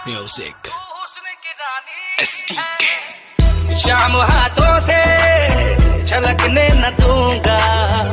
Music STK। शाम हाथों से झलकने न दूंगा,